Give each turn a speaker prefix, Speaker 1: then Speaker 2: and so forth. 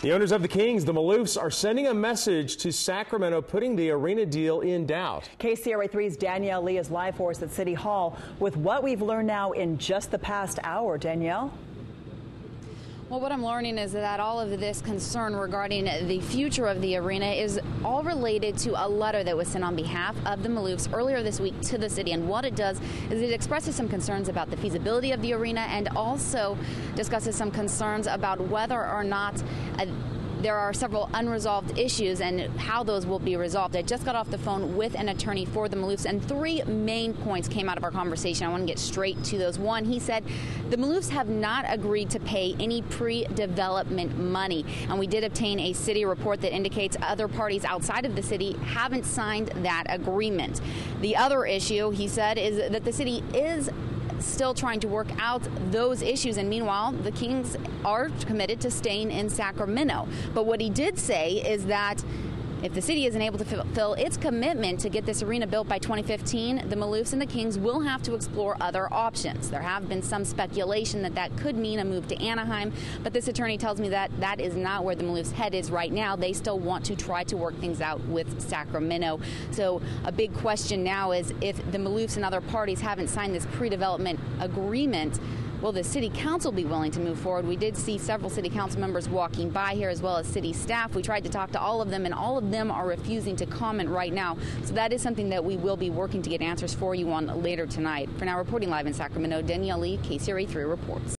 Speaker 1: The owners of the Kings, the Maloofs, are sending a message to Sacramento, putting the arena deal in doubt.
Speaker 2: KCRA3's Danielle Lee is live for us at City Hall with what we've learned now in just the past hour. Danielle?
Speaker 3: Well, what I'm learning is that all of this concern regarding the future of the arena is all related to a letter that was sent on behalf of the Maloofs earlier this week to the city. And what it does is it expresses some concerns about the feasibility of the arena and also discusses some concerns about whether or not there are several unresolved issues and how those will be resolved. I just got off the phone with an attorney for the Maloofs, and three main points came out of our conversation. I want to get straight to those. One, he said the Maloofs have not agreed to pay any pre-development money, and we did obtain a city report that indicates other parties outside of the city haven't signed that agreement. The other issue, he said, is that the city is still trying to work out those issues, and meanwhile the Kings are committed to staying in Sacramento. But what he did say is that if the city isn't able to fulfill its commitment to get this arena built by 2015, the Maloofs and the Kings will have to explore other options. There have been some speculation that that could mean a move to Anaheim, but this attorney tells me that that is not where the Maloofs' head is right now. They still want to try to work things out with Sacramento. So a big question now is if the Maloofs and other parties haven't signed this pre-development agreement, will the city council be willing to move forward? We did see several city council members walking by here as well as city staff. We tried to talk to all of them, and all of them are refusing to comment right now. So that is something that we will be working to get answers for you on later tonight. For now, reporting live in Sacramento, Danielle Lee, KCRA3 reports.